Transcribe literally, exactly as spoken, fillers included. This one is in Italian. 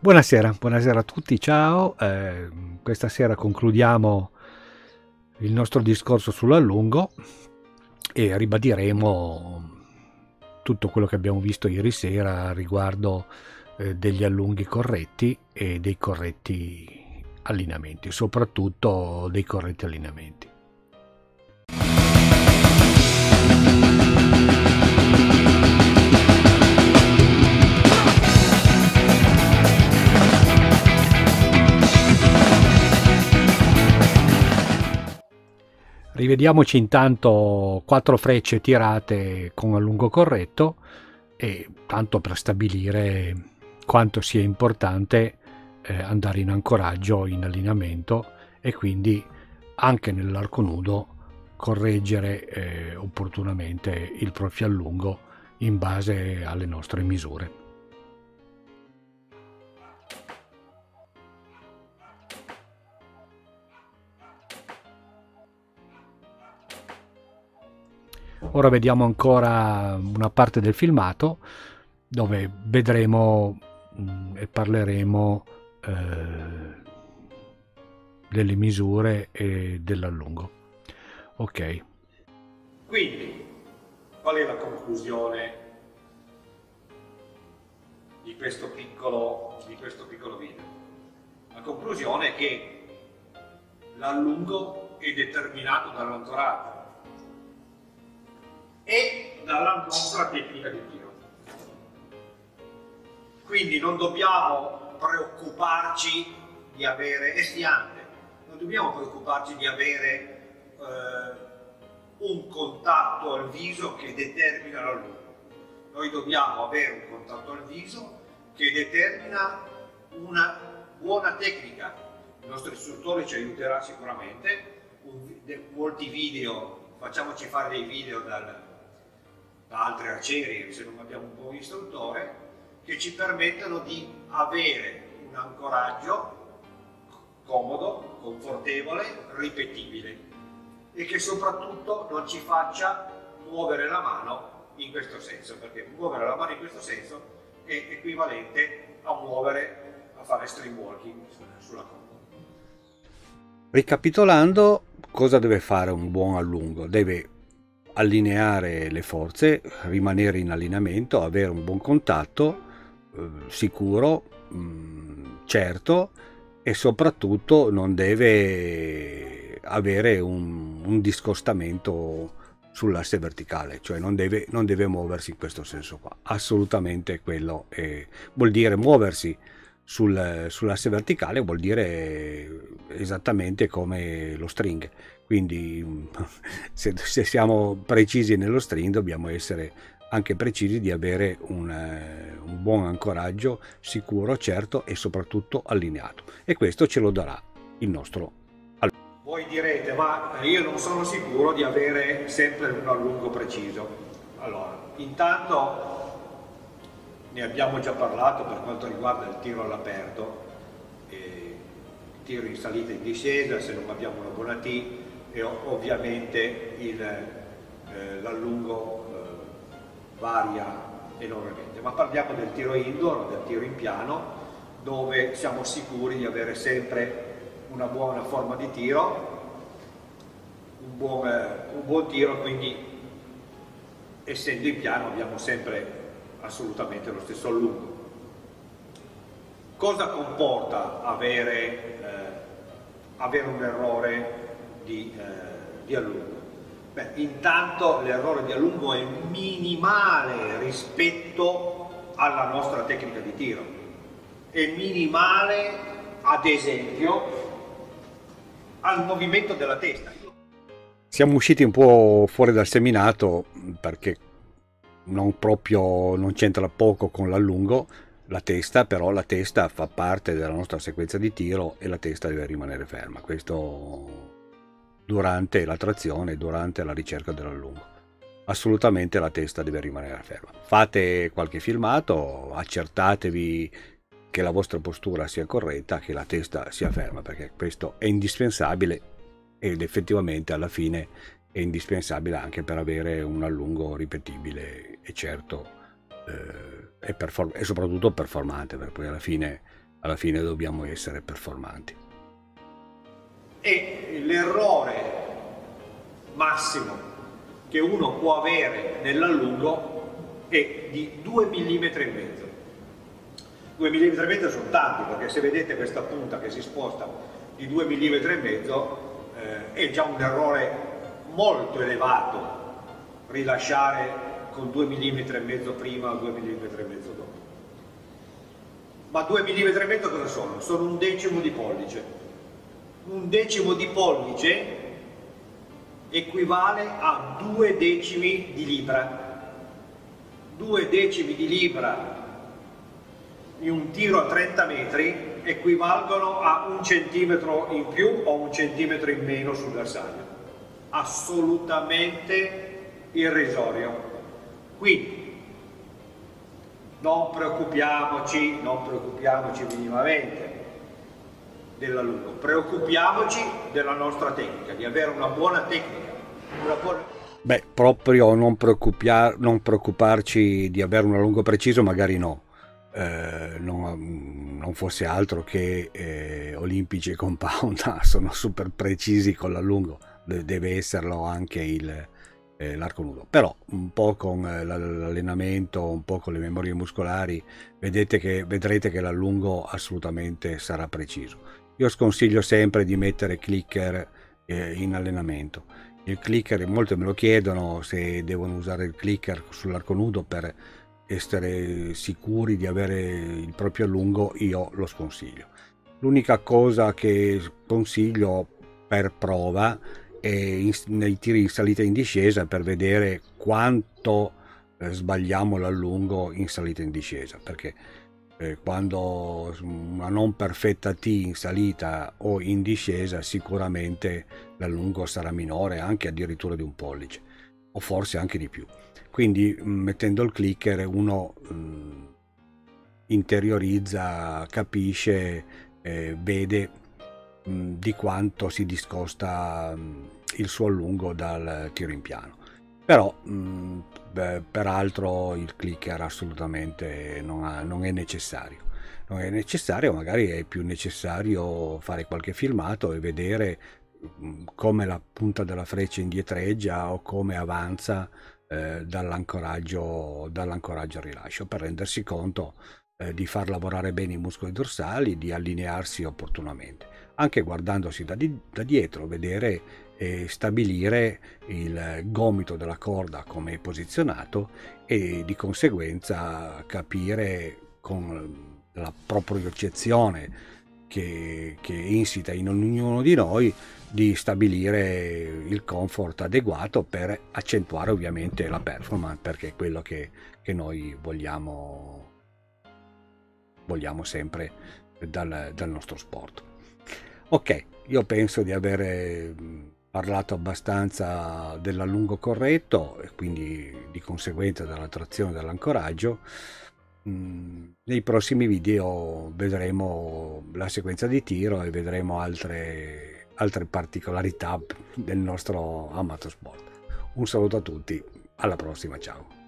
Buonasera, buonasera a tutti, ciao. Eh, questa sera concludiamo il nostro discorso sull'allungo e ribadiremo tutto quello che abbiamo visto ieri sera riguardo eh, degli allunghi corretti e dei corretti allineamenti, soprattutto dei corretti allineamenti. Rivediamoci intanto quattro frecce tirate con allungo corretto, e tanto per stabilire quanto sia importante eh, andare in ancoraggio, in allineamento, e quindi anche nell'arco nudo correggere eh, opportunamente il profilo allungo in base alle nostre misure. Ora vediamo ancora una parte del filmato dove vedremo mh, e parleremo eh, delle misure e dell'allungo. Ok. Quindi, qual è la conclusione di questo piccolo, di questo piccolo video? La conclusione è che l'allungo è determinato dall'ancoraggio e dalla nostra tecnica di tiro. Quindi non dobbiamo preoccuparci di avere, è stiante, non dobbiamo preoccuparci di avere eh, un contatto al viso che determina l'allungo. Noi dobbiamo avere un contatto al viso che determina una buona tecnica. Il nostro istruttore ci aiuterà sicuramente. Un, de, molti video, facciamoci fare dei video dal, da altri arcieri, se non abbiamo un buon istruttore, che ci permettono di avere un ancoraggio comodo, confortevole, ripetibile, e che soprattutto non ci faccia muovere la mano in questo senso, perché muovere la mano in questo senso è equivalente a muovere, a fare stream walking sulla corda. Ricapitolando, cosa deve fare un buon allungo? Deve allineare le forze, rimanere in allineamento, avere un buon contatto eh, sicuro, mh, certo, e soprattutto non deve avere un, un discostamento sull'asse verticale, cioè non deve, non deve muoversi in questo senso qua. Assolutamente quello è, vuol dire muoversi sul, sull'asse verticale, vuol dire esattamente come lo string. Quindi se, se siamo precisi nello string dobbiamo essere anche precisi di avere un, un buon ancoraggio sicuro, certo e soprattutto allineato, e questo ce lo darà il nostro allungo. Voi direte, ma io non sono sicuro di avere sempre un allungo preciso. Allora, intanto ne abbiamo già parlato per quanto riguarda il tiro all'aperto, il tiro in salita e in discesa, se non abbiamo una buona T, e ovviamente eh, l'allungo eh, varia enormemente. Ma parliamo del tiro indoor, del tiro in piano, dove siamo sicuri di avere sempre una buona forma di tiro, un buon, un buon tiro, quindi essendo in piano abbiamo sempre assolutamente lo stesso allungo. Cosa comporta avere, eh, avere un errore di, eh, di allungo? Beh, intanto l'errore di allungo è minimale rispetto alla nostra tecnica di tiro, è minimale ad esempio al movimento della testa. Siamo usciti un po' fuori dal seminato perché non proprio, non c'entra poco con l'allungo la testa, però la testa fa parte della nostra sequenza di tiro e la testa deve rimanere ferma, questo durante la trazione, durante la ricerca dell'allungo. Assolutamente la testa deve rimanere ferma. Fate qualche filmato, accertatevi che la vostra postura sia corretta, che la testa sia ferma, perché questo è indispensabile ed effettivamente alla fine è indispensabile anche per avere un allungo ripetibile e certo eh, e, e soprattutto performante, perché poi alla fine alla fine dobbiamo essere performanti. E l'errore massimo che uno può avere nell'allungo è di due millimetri e mezzo. due millimetri e mezzo sono tanti, perché se vedete questa punta che si sposta di due millimetri e mezzo eh, è già un errore molto elevato rilasciare con due millimetri e mezzo prima o due millimetri e mezzo dopo. Ma due millimetri e mezzo cosa sono? Sono un decimo di pollice. Un decimo di pollice equivale a due decimi di libra. Due decimi di libra in un tiro a trenta metri equivalgono a un centimetro in più o un centimetro in meno sul bersaglio. Assolutamente irrisorio. Quindi non preoccupiamoci, non preoccupiamoci minimamente dell'allungo, preoccupiamoci della nostra tecnica, di avere una buona tecnica. Una buona... Beh, proprio non, preoccupar non preoccuparci di avere un allungo preciso, magari no. Eh, non, non fosse altro che eh, Olimpici e Compound sono super precisi con l'allungo, deve esserlo anche il eh, l'arco nudo, però un po' con eh, l'allenamento, un po' con le memorie muscolari, vedete che, vedrete che l'allungo assolutamente sarà preciso. Io sconsiglio sempre di mettere clicker eh, in allenamento. Il clicker, molti me lo chiedono se devono usare il clicker sull'arco nudo per essere sicuri di avere il proprio allungo. Io lo sconsiglio. L'unica cosa che consiglio per prova è in, nei tiri in salita e in discesa, per vedere quanto eh, sbagliamo l'allungo in salita e in discesa, perché eh, quando una non perfetta T in salita o in discesa sicuramente l'allungo sarà minore, anche addirittura di un pollice, o forse anche di più. Quindi mettendo il clicker uno mh, interiorizza, capisce, eh, vede mh, di quanto si discosta mh, il suo allungo dal tiro in piano. Però mh, beh, peraltro il clicker assolutamente non, ha, non è necessario. Non è necessario, magari è più necessario fare qualche filmato e vedere mh, come la punta della freccia indietreggia o come avanza eh, dall'ancoraggio dall'ancoraggio al rilascio, per rendersi conto eh, di far lavorare bene i muscoli dorsali, di allinearsi opportunamente, anche guardandosi da, di, da dietro, vedere e stabilire il gomito della corda come è posizionato e di conseguenza capire con la propriocezione che, che è insita in ognuno di noi di stabilire il comfort adeguato per accentuare ovviamente la performance, perché è quello che, che noi vogliamo vogliamo sempre dal, dal nostro sport. Ok, io penso di avere parlato abbastanza dell'allungo corretto e quindi di conseguenza della trazione dell'ancoraggio. Nei prossimi video vedremo la sequenza di tiro e vedremo altre, altre particolarità del nostro amato sport. Un saluto a tutti, alla prossima, ciao.